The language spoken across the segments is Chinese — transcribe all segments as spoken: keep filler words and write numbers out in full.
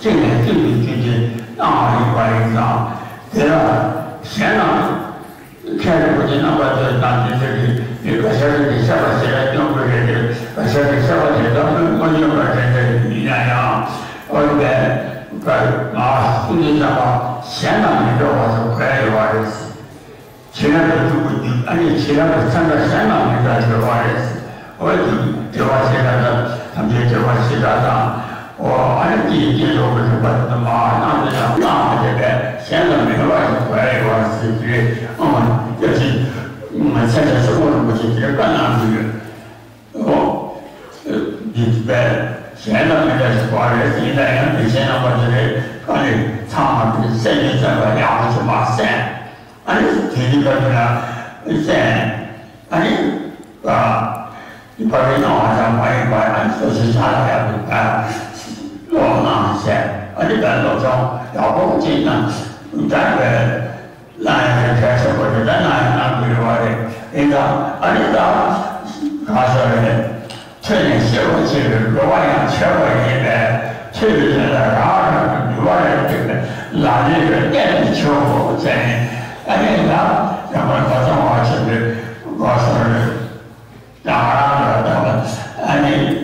这个这个军军那一块一张，对了，现在开始不仅那个就当军这里一个小时的下班现在并不是的，把小时下班的咱们我有个真是一样样，我这边把啊军军上吧，现在你这我是快一万的事，其他的就不定，而且其他的三个现在你这这万的事，我就这万现在的他们这万现在上。我按照第一节奏不是把他妈那这样那这边现在没有二十块一万四十，嗯，就是嗯现在生活中不是这干哪去？哦，呃，你这现在那个是花的，现在人现在我这里搞的厂的生意这个两个是嘛三，俺这天天搞的呢三，俺这啊，你把这弄好像买一买，俺说是啥来呀？啊。老那些，而且在路上要不经常，咱个南是开始或者在南南规划的，那个而且到他说的，去年写过去的，如果要缺过一百，去年的然后是另外的这个哪里是电力缺货在，而且呢，然后好像我是的，我是然后呢，咱们俺们。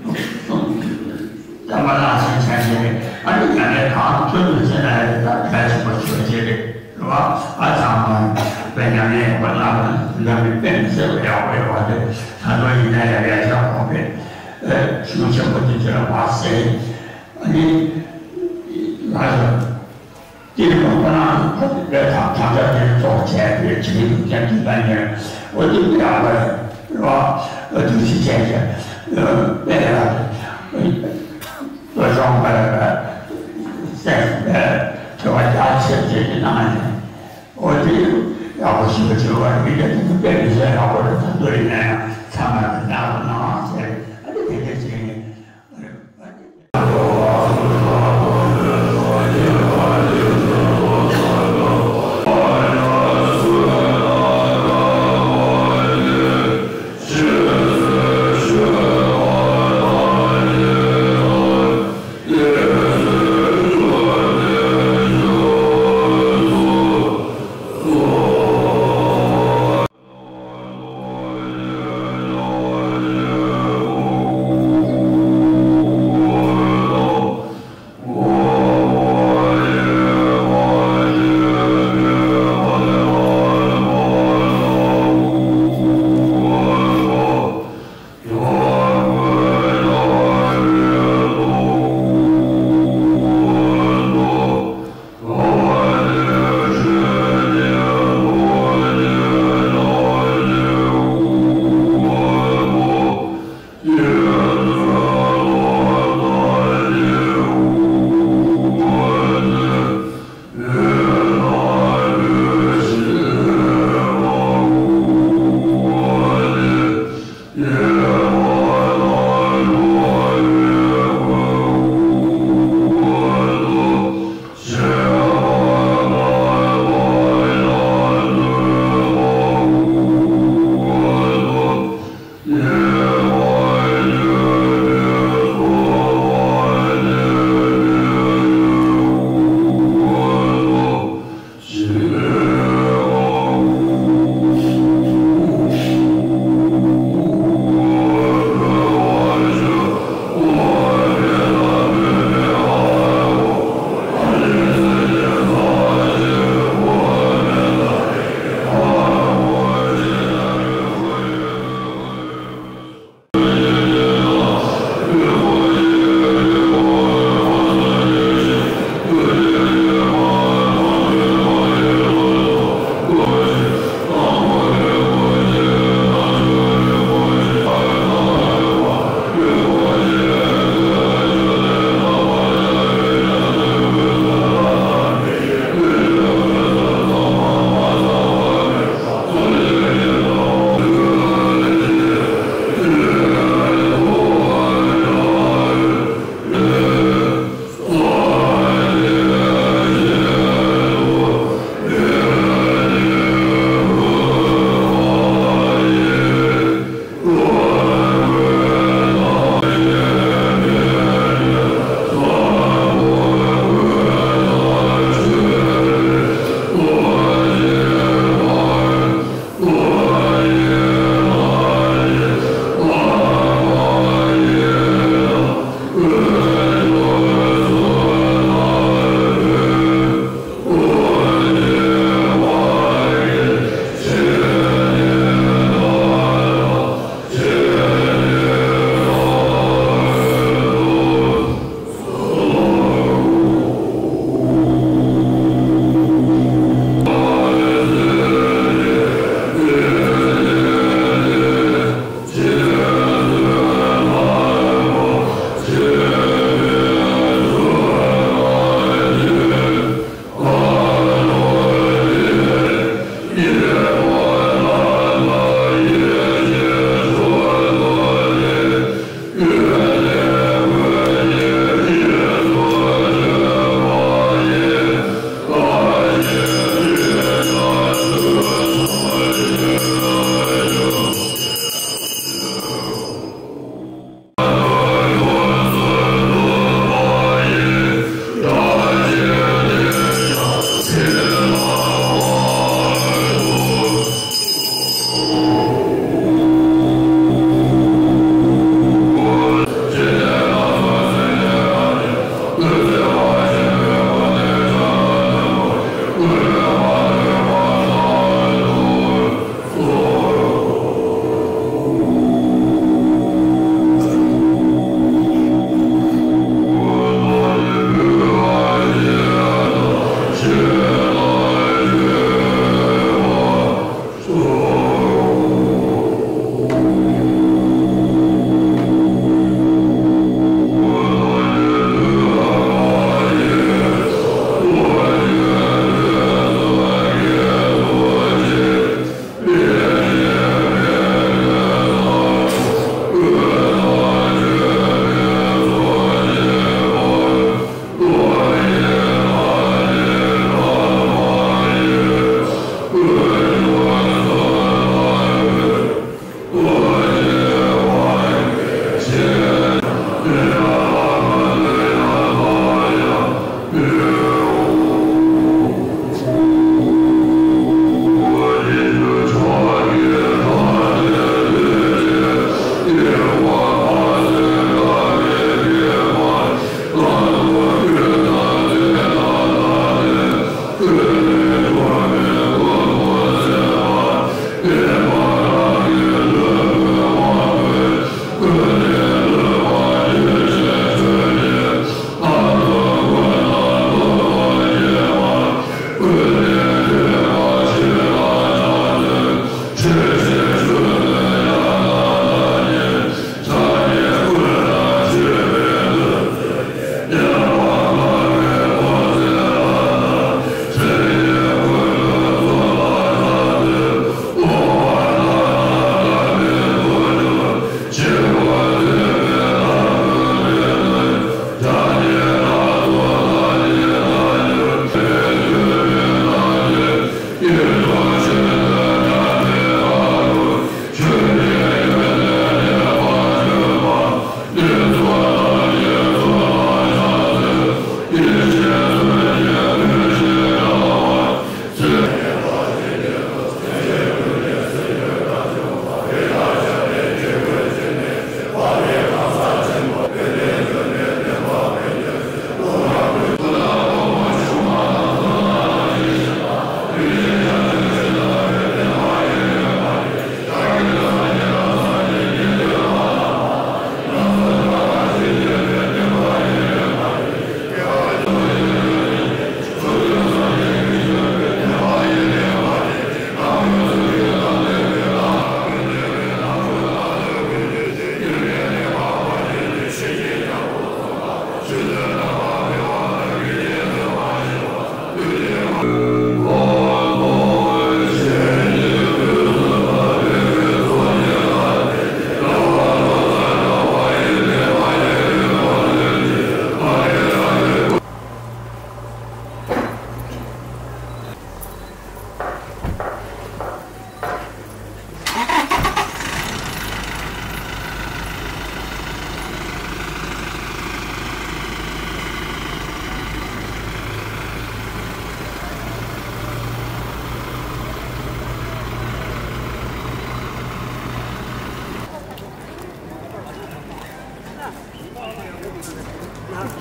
咱们那是前些的，俺这原来他就是现在开始不学习的，是吧？俺咱们本来呢，我那们那们本身不要为我的，很多人也也想方便，呃，休息不就这话谁？你那是，这个我那在他他这里做钱的，几年前几半年，我就不要了，是吧？呃，就是这些，呃，那个，呃。我上班了，在呃，在我家去去哪里？我这要不是就我这个这个别的学校或者很多人啊，他们哪不哪些，俺这这些人。 Lord.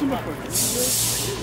힘을 보여요.